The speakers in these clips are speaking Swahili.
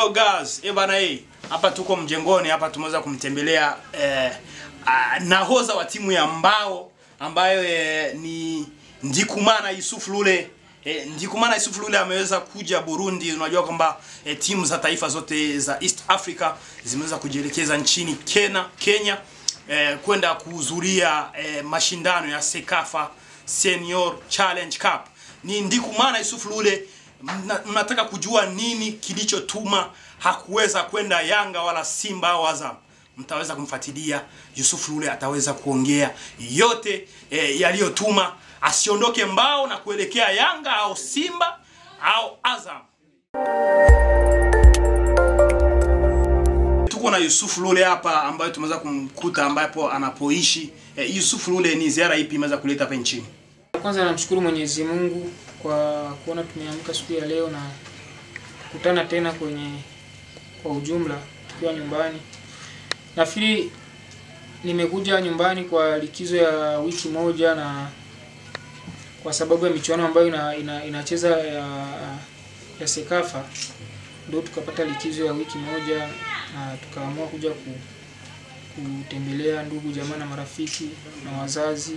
Hello guys, bana hapa tuko mjengoni, hapa tumeweza kumtembelea nahodha wa timu ya Mbao ambayo ni Ndikumana Yusuf Lule. Ndikumana Yusuf Lule ameweza kuja Burundi. Unajua kwamba timu za taifa zote za East Africa zimeweza kujielekeza nchini Kenya kwenda kuhudhuria mashindano ya Sekafa Senior Challenge Cup. Ni Ndikumana Yusuf Lule. Mnataka kujua nini kilichotuma hakuweza kwenda Yanga wala Simba au Azam? Mtaweza kumfuatilia. Yusuf Lule ataweza kuongea yote yaliyotuma asiondoke Mbao na kuelekea Yanga au Simba au Azam. Tuko na Yusuf Lule hapa ambaye tumeweza kumkuta ambapo anapoishi. Yusuf Lule, ni ziara ipi imeweza kuleta hapa nchini? Kwanza namshukuru Mwenyezi Mungu kwa kuona tumeamka siku ya leo na kukutana tena kwa ujumla tukiwa nyumbani. Nafikiri nimekuja nyumbani kwa likizo ya wiki moja, na kwa sababu ya michuano ambayo inacheza ya Sekafa ndio tukapata likizo ya wiki moja, na tukaamua kuja kutembelea ndugu jamaa na marafiki na wazazi.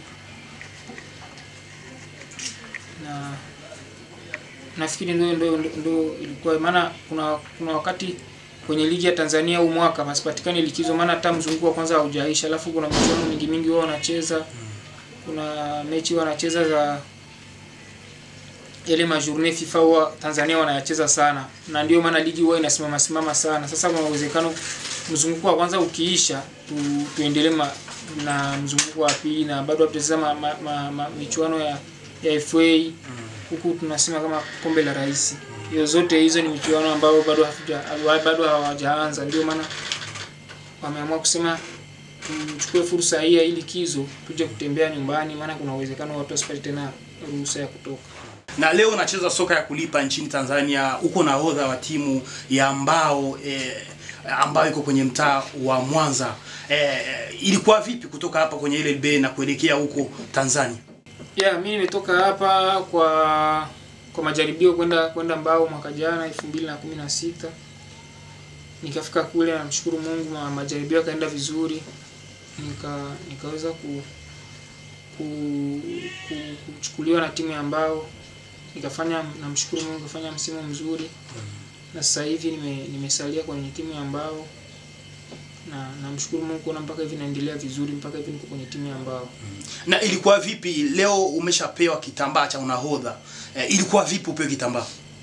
Na nafikiri ndio ilikuwa maana kuna wakati kwenye ligi ya Tanzania huu mwaka pasipatikane likizo, maana hata mzunguko wa kwanza haujaisha, alafu kuna michuano mingi wao wanacheza. Kuna mechi wanacheza za ile majournée FIFA wa Tanzania wanayacheza sana, na ndio maana ligi huwa inasimama sana. Sasa kuna uwezekano mzunguko wa kwanza ukiisha tuendelee na mzunguko wa pili, na bado tutacheza michuano ya FA huku tunasema kama kombe la rais. Hiyo zote hizo ni michuano ambayo bado hawajaanza, ndio maana wameamua kusema tuchukue fursa hii ya likizo tuje kutembea nyumbani, maana kuna uwezekano watu wasipate tena ruhusa ya kutoka. Na leo unacheza soka ya kulipa nchini Tanzania, uko nahodha wa timu ya Mbao ambayo iko kwenye mtaa wa Mwanza. Ilikuwa vipi kutoka hapa kwenye ile bei na kuelekea huko Tanzania? Mimi nimetoka hapa kwa majaribio kwenda Mbao mwaka jana 2016. Nikafika kule, namshukuru Mungu, majaribio yakaenda vizuri. Nikaweza kuchukuliwa na timu ya Mbao. Namshukuru Mungu, nikafanya msimu mzuri. Na sasa hivi nimesalia kwenye timu ya Mbao. Na namshukuru Mungu kuona mpaka hivi naendelea vizuri, mpaka hivi niko kwenye timu ya Mbao. Na ilikuwa vipi leo umeshapewa kitambaa cha unahodha? Ilikuwa vipi upewe kitambaa?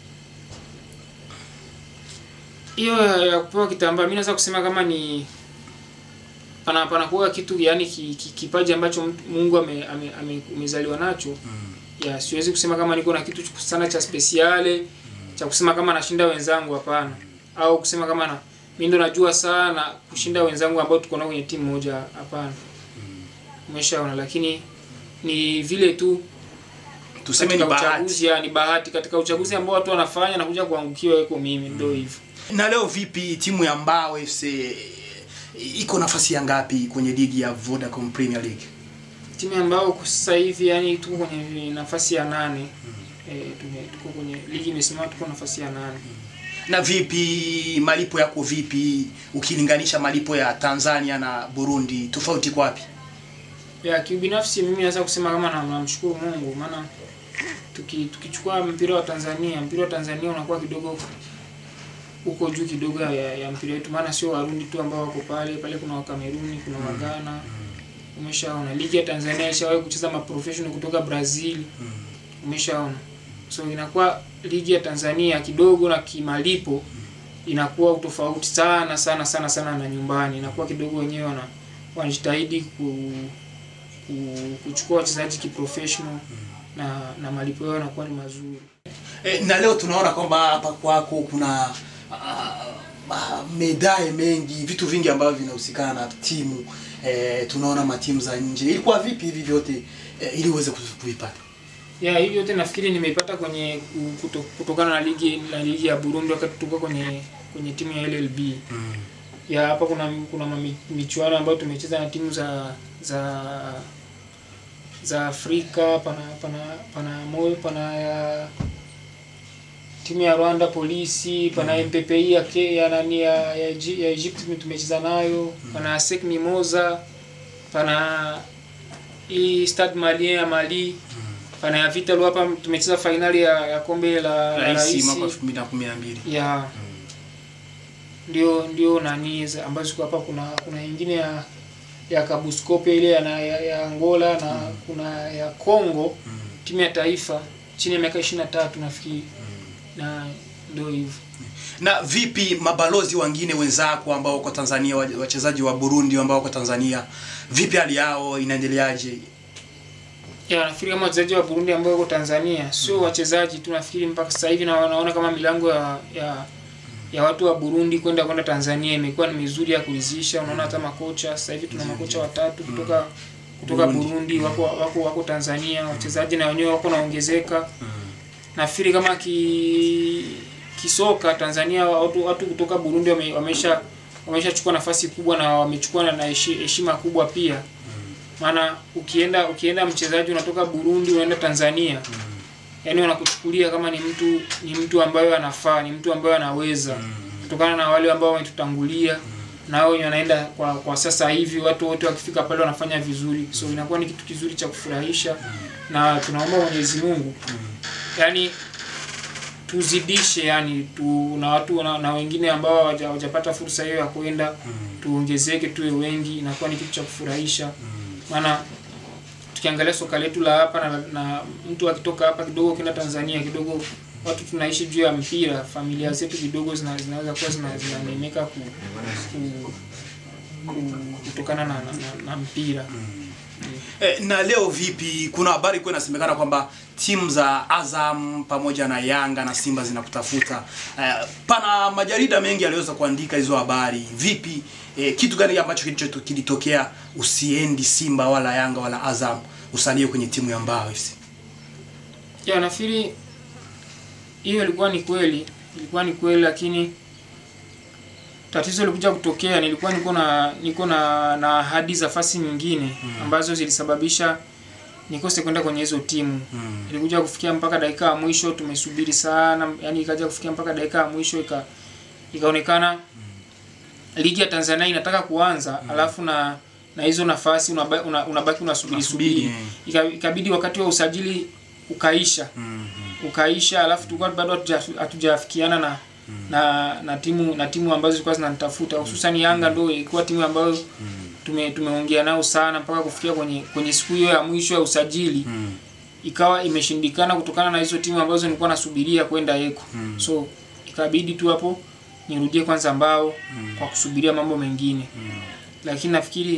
Hiyo ya kupewa kitambaa mimi naweza kusema kama ni panakuwa kitu, yani kipaji ambacho Mungu amezaliwa nacho. Siwezi kusema kama niko na kitu sana cha speciale cha kusema kama nashinda wenzangu, hapana. Au kusema kama mimi ndo najua sana kushinda wenzangu ambao tuko nao kwenye timu moja, hapana. Umeshaona, lakini ni vile tu tuseme ni bahati. Ni bahati katika uchaguzi ambao watu wanafanya na kuja kuangukiwa yuko mimi, ndio hivyo. Na leo vipi timu ya Mbao FC iko nafasi ya ngapi kwenye ligi ya Vodacom Premier League? Timu ya Mbao sasa hivi yani tuko kwenye nafasi ya 8. Tuko kwenye ligi imesimama, tuko nafasi ya 8. Na vipi malipo yako vipi ukilinganisha malipo ya Tanzania na Burundi, tofauti kwa wapi? Kibinafsi mimi naweza kusema kama namshukuru Mungu, maana tukichukua mpira wa Tanzania unakuwa kidogo uko juu kidogo ya mpira wetu, maana sio Warundi tu ambao wako pale, kuna Wakameruni, kuna Wagana. Umeshaona ligi ya Tanzania ishawahi kucheza maprofessional kutoka Brazil. Umeshaona, so inakuwa ligi ya Tanzania kidogo na kimalipo inakuwa utofauti sana na nyumbani. Inakuwa kidogo wenyewe wanajitahidi kuchukua wachezaji kiprofessional na malipo yao yanakuwa ni mazuri. Na leo tunaona kwamba hapa kwako kuna medali mengi, vitu vingi ambavyo vinahusikana na timu. Tunaona matimu za nje. Ilikuwa vipi hivi vyote ili uweze kuvipata? Hivi yote nafikiri nimeipata kutokana na ligi ya Burundi wakati tuko kwenye timu ya LLB. Hapa kuna michuano ambayo tumecheza na timu za Afrika, pana timu ya Rwanda Polisi, pana MPPI ya nani ya Egypt tumecheza nayo, pana ASEC Mimosa, pana Stade Malien ya Mali, pana ya Vital hapa tumecheza finali ya kombe la rais mwaka 2012. ya ndio nani ambazo ziko hapa. Kuna nyingine ya Kabuskope ile ya Angola na kuna ya Kongo, timu ya taifa chini ya miaka 23 nafikiri. Na ndio hivyo. Na vipi mabalozi wengine wenzako ambao wako Tanzania, wachezaji wa Burundi ambao wako Tanzania, vipi hali yao inaendeleaje? Ya nafikiri kama wachezaji wa Burundi ambao wako Tanzania sio wachezaji tu, nafikiri mpaka sasa hivi naona kama milango ya watu wa Burundi kwenda Tanzania imekuwa ni mizuri ya kuridhisha. Unaona hata makocha sasa hivi tuna makocha watatu kutoka Burundi wako Tanzania, wachezaji na wenyewe wako naongezeka. Nafikiri kama kisoka Tanzania watu kutoka Burundi wameshachukua nafasi kubwa na wamechukua na heshima kubwa pia. Maana ukienda mchezaji unatoka Burundi unaenda Tanzania, yani wanakuchukulia kama ni mtu ambaye anafaa, ni mtu ambaye anaweza, kutokana na wale ambao wametutangulia na wao wanaenda kwa sasa hivi, watu wote wakifika pale wanafanya vizuri. So inakuwa ni kitu kizuri cha kufurahisha, na tunaomba Mwenyezi Mungu yani tuzidishe, yani na watu na wengine ambao hawajapata fursa hiyo ya kwenda, tuongezeke tuwe wengi, inakuwa ni kitu cha kufurahisha. Maana tukiangalia soka letu la hapa na mtu akitoka hapa kidogo kwenda Tanzania kidogo, watu tunaishi juu ya mpira, familia zetu kidogo zinaweza kuwa zinanemeka kutokana na mpira. Na leo vipi, kuna habari kwa inasemekana kwamba timu za Azam pamoja na Yanga na Simba zinakutafuta. Pana majarida mengi yaliweza kuandika hizo habari. Vipi, kitu gani ambacho kilitokea usiendi Simba wala Yanga wala Azam, usalie kwenye timu ya Mbao FC? Ya nafikiri hiyo ilikuwa ni kweli, lakini tatizo lilikuja kutokea, niko na ahadi za fasi nyingine ambazo zilisababisha nikose kwenda kwenye hizo timu. Ilikuja kufikia mpaka dakika ya mwisho, tumesubiri sana, yani ikaja kufikia mpaka dakika ya mwisho ikaonekana ligi ya Tanzania inataka kuanza, alafu na hizo nafasi unabaki unasubiri. Ikabidi wakati wa usajili ukaisha, alafu tulikuwa bado hatujafikiana na timu ambazo zilikuwa zinanitafuta, hususan Yanga ndio ilikuwa timu ambayo tumeongea nao sana mpaka kufikia kwenye siku hiyo ya mwisho ya usajili. Ikawa imeshindikana kutokana na hizo timu ambazo nilikuwa nasubiria kwenda Eko. So ikabidi tu hapo nirudie kwanza Mbao kwa kusubiria mambo mengine. Lakini nafikiri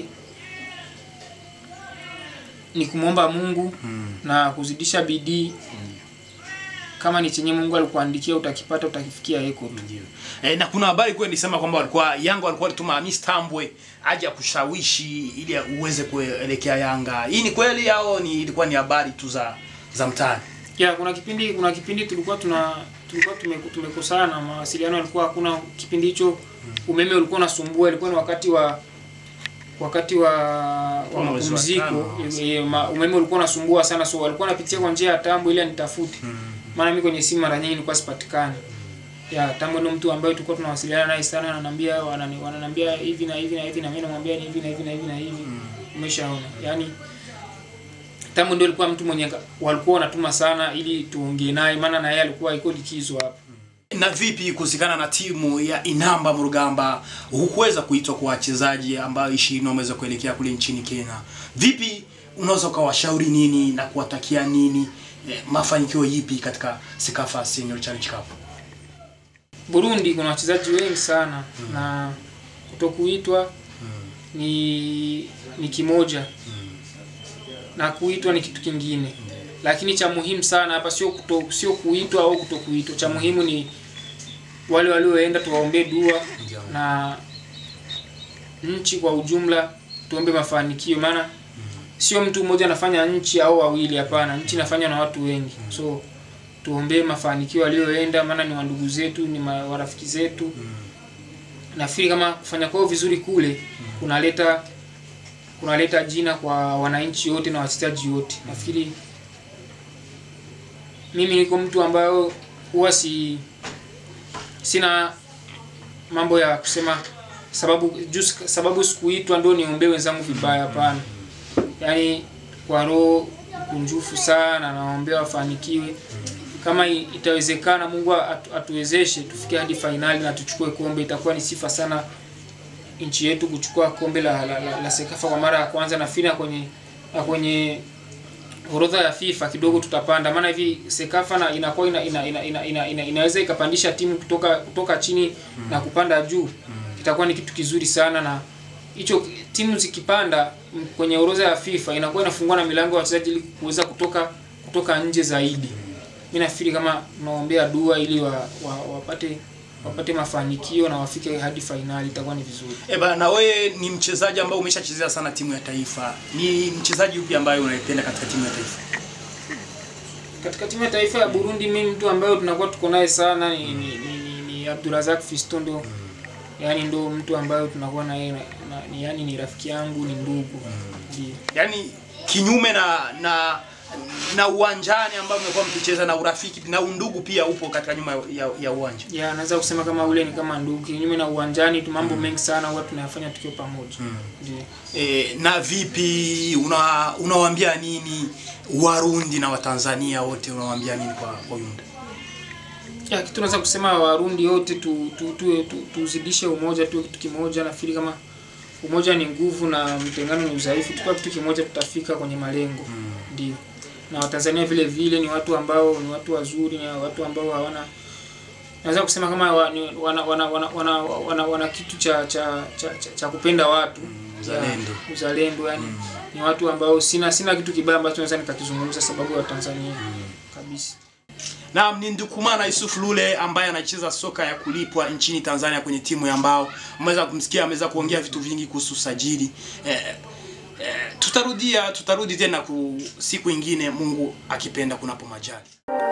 ni kumwomba Mungu na kuzidisha bidii. Kama ni chenye Mungu alikuandikia utakipata, utakifikia Eko tu. Na kuna habari kwa nilisema kwamba Yanga walikuwa walituma Hamis Tambwe aje kushawishi ili uweze kuelekea Yanga. Hii ni kweli au ilikuwa ni habari tu za mtaani? Ya kuna kipindi tulikuwa tumekosana na mawasiliano, yalikuwa hakuna kipindi hicho. Umeme ulikuwa unasumbua, ilikuwa ni wakati wa mapumziko. Umeme ulikuwa unasumbua sana, so walikuwa wanapitia kwa njia ya Tambwe ili anitafute. Maana mimi kwenye simu mara nyingi nilikuwa sipatikani. Ya Tambwe ndio mtu ambaye tulikuwa tunawasiliana naye sana, wananiambia hivi na hivi na hivi, na mimi namwambia ni hivi na hivi na hivi na hivi. Umeshaona? Yaani Tambwe ndio alikuwa mtu mwenye walikuwa wanatuma sana ili tuongee naye, maana na yeye alikuwa iko likizo hapa. Na vipi kuhusikana na timu ya Inamba Murugamba, hukuweza kuitwa kwa wachezaji ambao 20 wameweza kuelekea kule nchini Kenya? Vipi, unaweza kuwashauri nini na kuwatakia nini mafanikio yipi katika Sekafa Senior Challenge Cup? Burundi kuna wachezaji wengi sana na kutokuitwa ni kimoja na kuitwa ni kitu kingine. Lakini cha muhimu sana hapa sio kuitwa au kutokuitwa. Cha muhimu ni wale walioenda tuwaombe dua, na nchi kwa ujumla tuombe mafanikio, maana sio mtu mmoja anafanya nchi au wawili, hapana. Nchi inafanywa na watu wengi. So tuombe mafanikio walioenda, maana ni wandugu zetu, ni warafiki zetu. Nafikiri kama kufanya kwao vizuri kule kunaleta jina kwa wananchi wote na wachezaji wote. Nafikiri mimi niko mtu ambayo huwa sina mambo ya kusema sababu sikuitwa ndio niombe wenzangu vibaya, hapana. Yaani kwa roho kunjufu sana naombea wafanikiwe. Kama itawezekana Mungu atuwezeshe tufike hadi finali na tuchukue kombe, itakuwa ni sifa sana nchi yetu kuchukua kombe la Sekafa kwa mara ya kwanza. Na fina kwenye orodha ya FIFA kidogo tutapanda, maana hivi Sekafa na inakuwa inaweza ikapandisha timu kutoka chini na kupanda juu. Itakuwa ni kitu kizuri sana, na hicho timu zikipanda kwenye orodha ya FIFA inakuwa inafungua na milango ya wachezaji ili kuweza kutoka nje zaidi. Mimi nafikiri kama tunaombea dua ili wapate mafanikio na wafike hadi finali, itakuwa ni vizuri. Na wewe ni mchezaji ambaye umeshachezea sana timu ya taifa. Ni mchezaji upi ambaye unaipenda katika timu ya taifa? Katika timu ya taifa ya Burundi, mimi mtu ambaye tunakuwa tuko naye sana ni Abdurazak Fiston. Yaani ndo mtu ambaye tunakuwa naye yani ni rafiki yangu, ni ndugu. Yaani kinyume na uwanjani ambao mmekuwa mkicheza, na urafiki na undugu pia upo katika nyuma ya uwanja. Naweza kusema kama ule ni kama ndugu. Kinyume na uwanjani tu mambo mengi sana huwa tunayafanya tukiwa pamoja. Na vipi unawaambia nini Warundi na Watanzania wote, unawaambia nini kwa Yunda? Kitu tunaweza kusema Warundi wote tuzidishe umoja, tu kitu kimoja. Nafikiri kama umoja ni nguvu na mtengano ni udhaifu. Tukiwa kitu kimoja tutafika kwenye malengo. Ndio. Na Watanzania vile vile ni watu ambao ni watu wazuri, ni watu ambao hawana, naweza kusema kama wana kitu cha kupenda watu, uzalendo yani. Ni watu ambao sina kitu kibaya ambacho naweza nikakizungumza sababu ya Tanzania kabisa. Naam, ni Ndukumana Yusuf Lule ambaye anacheza soka ya kulipwa nchini Tanzania kwenye timu ya Mbao. Mmeweza kumsikia, ameweza kuongea vitu vingi kuhusu sajili. Tutarudi tena siku nyingine, Mungu akipenda, kunapo majali.